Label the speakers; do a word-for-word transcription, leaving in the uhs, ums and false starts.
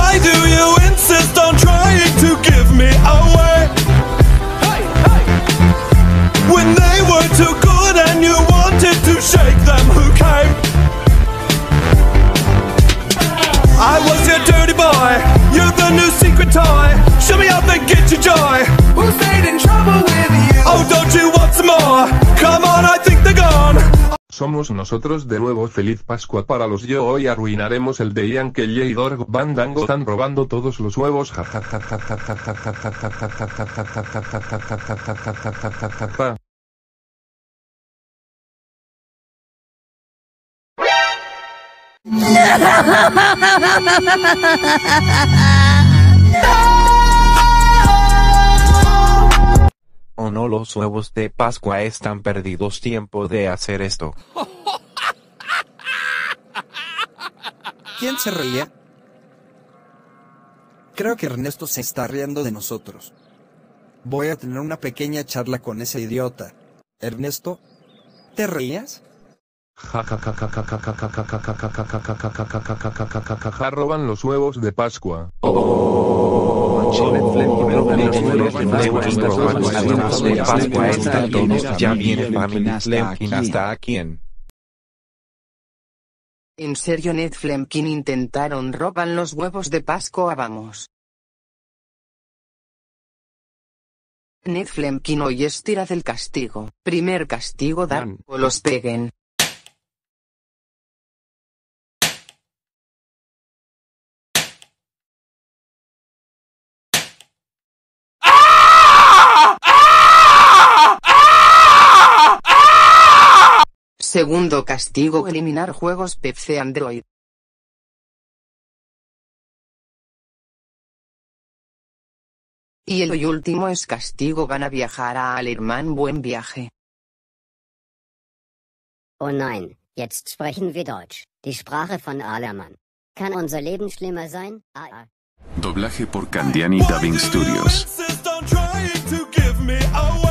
Speaker 1: Why do you insist on trying to give me away? Hey, hey. When they were too good and you wanted to shake them, who came? I was your dirty boy, you're the new secret toy. Show me up and get your joy. Who stayed in trouble with you? Oh, don't you want some more? Come on, I think they're gone.
Speaker 2: Somos nosotros de nuevo. Feliz Pascua para los yo. Hoy arruinaremos el de Ian que Jay Dorg Van Dango están robando todos los huevos.
Speaker 3: ¿O no los huevos de Pascua están perdidos? Tiempo de hacer esto.
Speaker 4: ¿Quién se reía? Creo que Ernesto se está riendo de nosotros. Voy a tener una pequeña charla con ese idiota. Ernesto, ¿te reías?
Speaker 2: Roban los huevos de Pascua.
Speaker 3: Ya viene familia Flemkin hasta aquí.
Speaker 5: ¿En serio Ned Flemkin intentaron roban los huevos de Pascua? Vamos. Ned Flemkin hoy es tira del castigo. Primer castigo, dar o los peguen. Segundo castigo, eliminar juegos P C Android. Y el último es castigo, van a viajar a Alemán. Buen viaje.
Speaker 6: Oh nein, jetzt sprechen wir Deutsch, die Sprache von Alemán. ¿Kann unser Leben schlimmer sein? Ah, ah.
Speaker 7: Doblaje por Candiani Dubbing Studios.
Speaker 1: Insist on trying to give me away.